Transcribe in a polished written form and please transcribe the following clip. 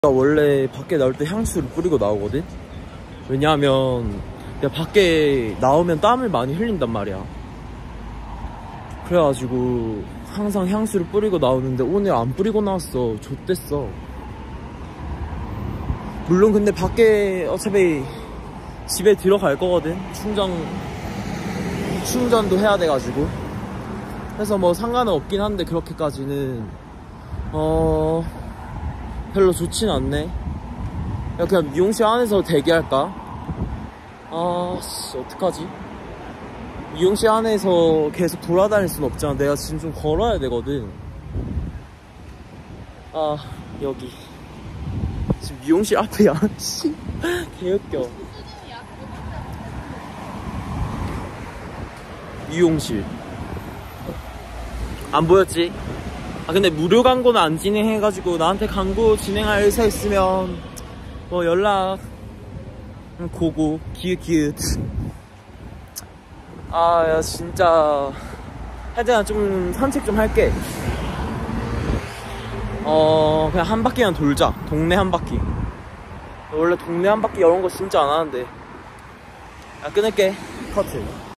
나 원래 밖에 나올 때 향수를 뿌리고 나오거든? 왜냐하면 내가 밖에 나오면 땀을 많이 흘린단 말이야. 그래가지고 항상 향수를 뿌리고 나오는데 오늘 안 뿌리고 나왔어. 좆됐어. 물론 근데 밖에 어차피 집에 들어갈 거거든. 충전도 해야 돼가지고. 그래서 뭐 상관은 없긴 한데 그렇게까지는 별로 좋진 않네. 야, 그냥 미용실 안에서 대기할까? 어떡하지? 미용실 안에서 계속 돌아다닐 순 없잖아. 내가 지금 좀 걸어야 되거든. 여기 지금 미용실 앞이야. 씨, 개웃겨. 미용실 안 보였지? 근데 무료 광고는 안 진행해가지고 나한테 광고 진행할 의사 있으면 뭐 연락 고고 기읒. 야 진짜 하여튼 좀 산책 좀 할게. 그냥 한 바퀴만 돌자. 동네 한 바퀴. 원래 동네 한 바퀴 이런 거 진짜 안 하는데. 끊을게. 커트.